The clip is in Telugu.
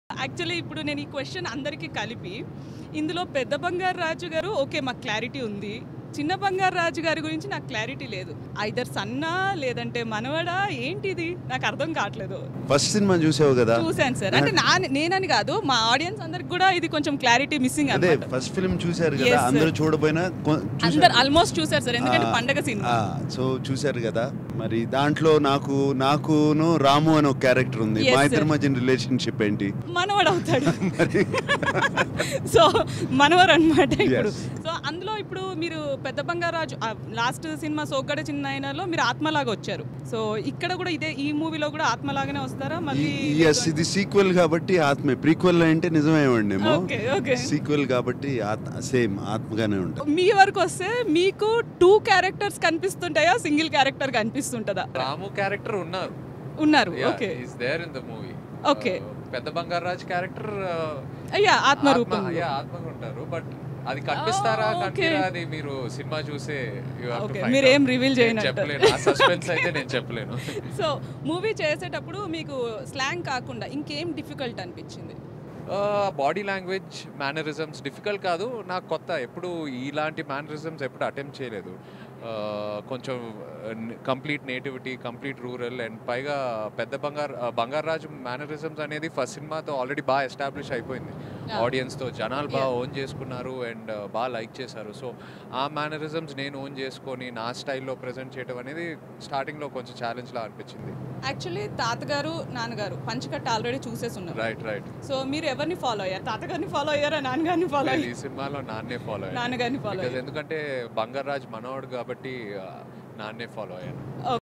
యాక్చువల్లీ ఇప్పుడు నేను ఈ క్వశ్చన్ అందరికీ కలిపి ఇందులో పెద్ద బంగారు రాజు గారు ఓకే మాకు క్లారిటీ ఉంది. చిన్న బంగారు రాజు గారి గురించి నాకు క్లారిటీ లేదు. ఐదర్ సన్నా లేదంటే మనవడా ఏంటిది నాకు అర్థం కావట్లేదు. ఫస్ట్ సినిమా చూసావు కదా? చూసాను సార్. అంటే నేనని కాదు మా ఆడియన్స్ అందరికి కూడా ఇది కొంచెం క్లారిటీ మిస్సింగ్ అదే ఫస్ట్ ఫిల్మ్ చూశారు కదా, అందరూ చూడపోయినా అందరు ఆల్మోస్ట్ చూసారు సార్, ఎందుకంటే పండగ సినిమా సో చూశారు కదా. మరి దాంట్లో నాకును రాము అని ఒక క్యారెక్టర్ ఉంది. మా ఇద్దరి మధ్య రిలేషన్షిప్ ఏంటి? మనవడు అవుతాడు. సో మనవరు అనమాట ఇప్పుడు. సో అందులో ఇప్పుడు మీరు పెద్ద బంగారాజు లాస్ట్ సినిమా సోగ్గడ చిన్న ఆయనలో మీరు ఆత్మలాగా వచ్చారు. సో ఇక్కడ కూడా ఇదే ఈ మూవీలో కూడా ఆత్మలాగానే వస్తారా మళ్ళీ? ఇది సీక్వెల్ కాబట్టి ఆత్మే. ప్రీక్వెల్ అంటే నిజమేమండి, సీక్వెల్ కాబట్టి సేమ్ ఆత్మగానే ఉంటుంది. మీ వరకు వస్తే మీకు 2 క్యారెక్టర్స్ కనిపిస్తుంటాయా, సింగిల్ క్యారెక్టర్ కనిపిస్తుంటదా? రాము క్యారెక్టర్ ఉన్నారు. Okay, is there in the movie. Okay, పెద్ద బంగారాజ్ క్యారెక్టర్ ఆత్మ రూపంలో ఆత్మగా ఉంటారు. బట్ అది కనిపిస్తారా కనిపిరా అది మీరు సినిమా చూసే మీరేం రివీల్ చెప్పలేను. ఆ సస్పెన్స్ అయితే నేను చెప్పలేను. సో మూవీ చేసేటప్పుడు మీకు స్లాంగ్ కాకుండా ఇంకేం డిఫికల్ట్ అనిపించింది? బాడీ లాంగ్వేజ్, మేనరిజమ్స్ డిఫికల్ట్ కాదు, నాకు కొత్త. ఎప్పుడు ఇలాంటి మేనరిజమ్స్ ఎప్పుడు అటెంప్ట్ చేయలేదు. కొంచెం complete nativity, complete rural, and పైగా పెద్ద బంగారాజు మేనరిజమ్స్ అనేది ఫస్ట్ సినిమాతో ఆల్రెడీ బాగా ఎస్టాబ్లిష్ అయిపోయింది. ఆడియన్స్తో జనాలు బాగా ఓన్ చేసుకున్నారు అండ్ బాగా లైక్ చేశారు. సో ఆ మేనరిజమ్స్ నేను ఓన్ చేసుకొని నా స్టైల్లో ప్రజెంట్ చేయడం అనేది స్టార్టింగ్లో కొంచెం ఛాలెంజ్లా అనిపించింది. యాక్చువల్లీ తాతగారు నాన్నగారు పంచకట్ట ఆల్రెడీ చూసేస్తున్నారు. రైట్. సో మీరు ఎవరిని ఫాలో అయ్యారు? తాతగారిని ఫాలో అయ్యారా, నాన్నగారిని ఫాలో అయ్యారు? ఈ సినిమాలో నాన్నే ఫాలో అయ్యాను. నాన్నగారిని ఫాలో అయ్యారు ఎందుకంటే బంగారాజ్ మనోడు కాబట్టి నాన్నే ఫాలో అయ్యాను.